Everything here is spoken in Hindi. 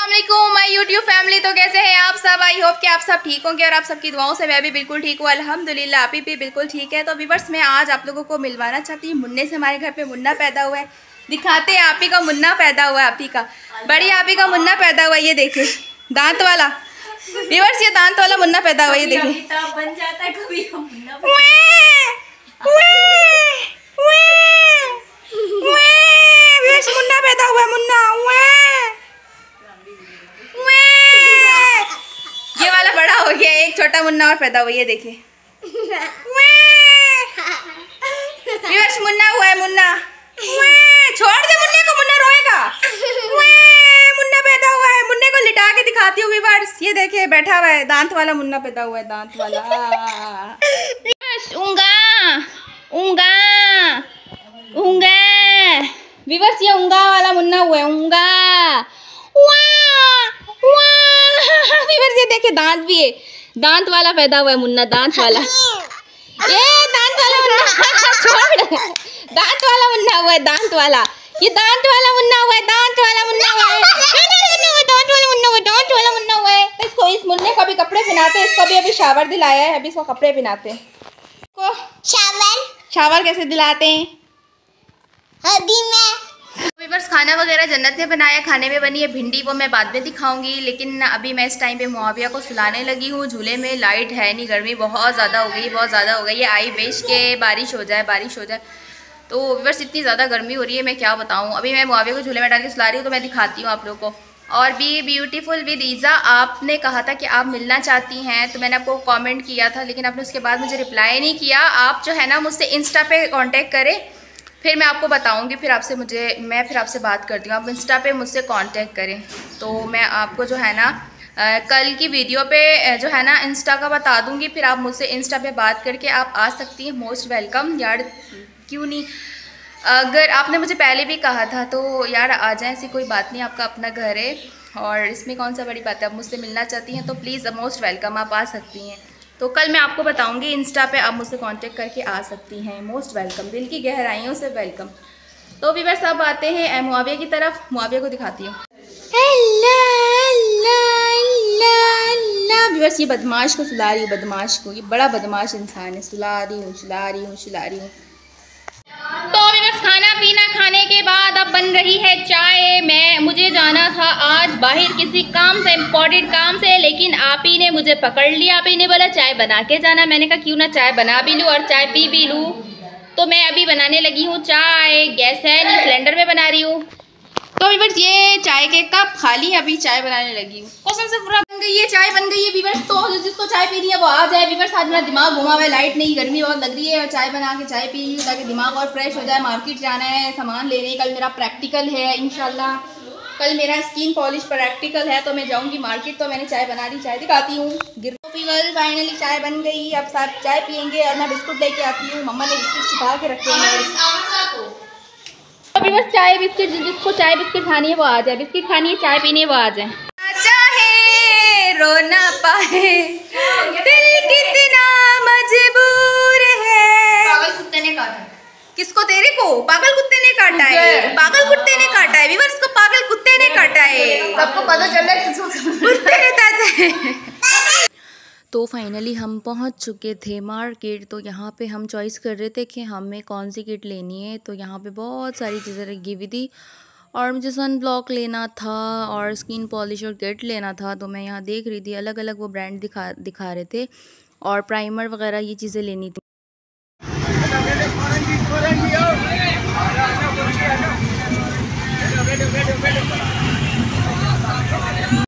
अस्सलामुअलैकुम माय यूट्यूब फैमिली। तो कैसे हैं आप सब? आई होप कि आप सब ठीक होंगे और आप सबकी दुआओं से मैं भी बिल्कुल ठीक हूँ अल्हम्दुलिल्लाह। आप भी बिल्कुल ठीक है। तो व्यूअर्स मैं आज आप लोगों को मिलवाना चाहती हूँ मुन्ने से। हमारे घर पे मुन्ना पैदा हुआ है, दिखाते हैं आप ही का मुन्ना पैदा हुआ है। आप ही का बड़ी आप ही का मुन्ना पैदा हुआ है, ये देखे दांत वाला। व्यूअर्स ये दांत वाला मुन्ना पैदा हुआ है, ये देखे बन जाता है कभी मुन्ना पैदा हुआ है, मुन्ना ये वाला बड़ा हो गया, एक छोटा मुन्ना और पैदा हुआ, ये देखिए व्यूअर्स मुन्ना हुआ है, मुन्ना। छोड़ दे मुन्ने को, मुन्ना रोएगा। मुन्ना पैदा हुआ है, मुन्ने को लिटा के दिखाती हूँ व्यूअर्स, ये देखिए बैठा हुआ है, दांत वाला मुन्ना पैदा हुआ है, दांत वाला। ऊँगा ऊँगा ऊँगा व्यूअर्स ये ऊँगा वाला मुन्ना हुआ है, ऊँगा। व्यूअर्स ये देखिए दांत भी है, दांत वाला पैदा हुआ है मुन्ना, दांत वाला। ये दांत वाला मुन्ना छोड़, दांत वाला मुन्ना हुआ है, दांत वाला। ये दांत वाला मुन्ना हुआ है, दांत वाला मुन्ना हुआ है, दांत वाला मुन्ना हुआ है, दांत वाला मुन्ना हुआ है। इसको इस मुन्ने को भी कपड़े पहनाते हैं, इसको भी अभी शावर दिलाया है, अभी इसको कपड़े पहनाते हैं। इसको शावर कैसे दिलाते हैं? हल्दी में। व्यूअर्स खाना वगैरह जन्नत ने बनाया, खाने में बनी है भिंडी, वो मैं बाद में दिखाऊंगी। लेकिन अभी मैं इस टाइम पे मुआविया को सुलाने लगी हूँ झूले में। लाइट है नहीं, गर्मी बहुत ज़्यादा हो गई, बहुत ज़्यादा हो गई है। आई विश के बारिश हो जाए, बारिश हो जाए। तो व्यूअर्स इतनी ज़्यादा गर्मी हो रही है, मैं क्या बताऊँ। अभी मैं मुआविया को झूले में डाल के सुला रही हूँ, तो मैं दिखाती हूँ आप लोगों को। और भी ब्यूटीफुल विद ईज़ा, आपने कहा था कि आप मिलना चाहती हैं, तो मैंने आपको कमेंट किया था, लेकिन आपने उसके बाद मुझे रिप्लाई नहीं किया। आप जो है ना मुझसे इंस्टा पे कांटेक्ट करें, फिर मैं आपको बताऊंगी, फिर आपसे बात करती हूँ। आप इंस्टा पे मुझसे कांटेक्ट करें, तो मैं आपको जो है ना कल की वीडियो पे जो है ना इंस्टा का बता दूंगी, फिर आप मुझसे इंस्टा पे बात करके आप आ सकती हैं। मोस्ट वेलकम यार, क्यों नहीं। अगर आपने मुझे पहले भी कहा था तो यार आ जाए, ऐसी कोई बात नहीं, आपका अपना घर है और इसमें कौन सा बड़ी बात है। आप मुझसे मिलना चाहती हैं तो प्लीज़ मोस्ट वेलकम, आप आ सकती हैं। तो कल मैं आपको बताऊंगी, इंस्टा पे आप मुझसे कांटेक्ट करके आ सकती हैं। मोस्ट वेलकम, दिल की गहराइयों से वेलकम। तो व्यूअर्स अब आते हैं मुआविया की तरफ, मुआविया को दिखाती हूँ। व्यूअर्स ये बदमाश को सुला रही हूँ, बदमाश को, ये बड़ा बदमाश इंसान है। सुला रही हूँ। तो व्यूअर्स खाना पीना खाने के बाद अब बन रही है चाय। मुझे जाना था आज बाहर किसी काम से, इम्पोर्टेंट काम से, लेकिन आप ही ने मुझे पकड़ लिया। आप ही ने बोला चाय बना के जाना। मैंने कहा क्यों ना चाय बना भी लूँ और चाय पी भी लूँ। तो मैं अभी बनाने लगी हूँ चाय। गैस है नहीं, सिलेंडर में बना रही हूँ। तो व्यूअर्स ये चाय के कप खाली है, अभी चाय बनाने लगी हूँ। कसम से पूरा बन गई है, चाय बन गई है व्यूअर्स। तो जिसको चाय पीनी है वो आ जाए व्यूअर्स। आज मेरा दिमाग घुमा हुआ है, लाइट नहीं, गर्मी बहुत लग रही है, और चाय बना के चाय पी लूँ ताकि दिमाग और फ्रेश हो जाए। मार्केट जाना है सामान लेने, कल मेरा प्रैक्टिकल है इंशाल्लाह। कल मेरा स्किन पॉलिश प्रैक्टिकल है, तो मैं जाऊँगी मार्केट। तो मैंने चाय बना ली, चाय दिखाती हूँ। फाइनली चाय बन गई, अब साथ चाय पियेंगे। और मैं बिस्कुट लेके आती हूँ, मम्मा ने बिस्कुट छिपा के रखे हैं। अभी बस चाय बिस्किट, जिसको चाय बिस्किट खानी है वो आ जाए, बिस्किट खानी है, चाय पीनी है वो आ जाए। चाहे रो ना पाए दिल कितना मजबूर है। पागल कुत्ते ने काटा। किसको? तेरे को? पागल कुत्ते ने काटा है, पागल कुत्ते ने काटा है व्यूअर्स को, पागल कुत्ते ने काटा है। सबको पता चल रहा है कुत्ते ने काटा है। तो फाइनली हम पहुंच चुके थे मार्केट। तो यहाँ पे हम चॉइस कर रहे थे कि हमें कौन सी किट लेनी है। तो यहाँ पे बहुत सारी चीज़ें रखी हुई थी और मुझे सन ब्लॉक लेना था और स्किन पॉलिश और किट लेना था। तो मैं यहाँ देख रही थी, अलग अलग वो ब्रांड दिखा रहे थे और प्राइमर वगैरह ये चीज़ें लेनी थी।